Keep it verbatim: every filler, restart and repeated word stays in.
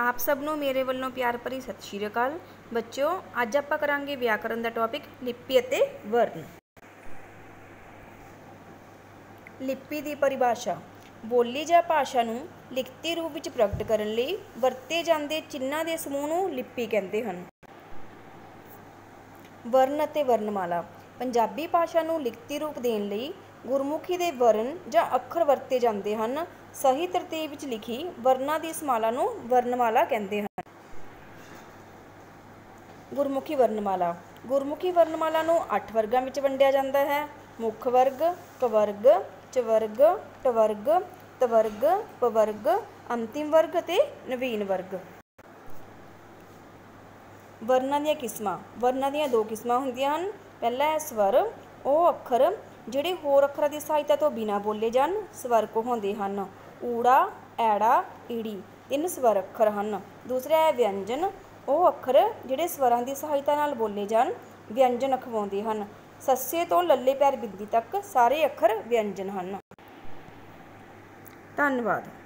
आप सबनों मेरे वालों प्यार भरी सत श्री अकाल। बच्चों, अज आपां करांगे व्याकरण का टॉपिक लिपि अते वर्ण। लिपि की परिभाषा बोली जां भाषा नूं लिखती रूप विच प्रगट करन लई वरते जांदे चिन्हां दे समूह नूं लिपि कहंदे हन। वर्ण अते वर्णमाला पंजाबी भाषा नूं लिखती रूप देण लई गुरमुखी दे वर्ण जां अखर वरते जांदे हन। सही तरतीब विच लिखी वर्णां दी समाला नूं वर्णमाला कहंदे हन। गुरमुखी वर्णमाला गुरमुखी वर्णमाला नूं अठ वर्गां विच वंडिया जांदा है। मुख वर्ग, कवर्ग, चवर्ग, टवर्ग, तवर्ग, पवर्ग, अंतिम वर्ग ते नवीन वर्ग। वर्णां दीयां किस्मां वर्णां दीयां दो किस्मां हुंदियां हन। पहला है स्वर, ਉਹ अखर ਜਿਹੜੇ होर अखरां ਦੀ सहायता तो बिना बोले जान स्वर कहाउंदे हन। ਊੜਾ, ਐੜਾ, ਈੜੀ ਤਿੰਨ स्वर अखर ਹਨ। दूसरा है व्यंजन, ਉਹ अखर ਜਿਹੜੇ स्वरां ਦੀ सहायता नाल बोले जान व्यंजन अखवाउंदे हन। सस्से तो लल्ले पैर बिंदी तक सारे अखर व्यंजन हन। धन्यवाद।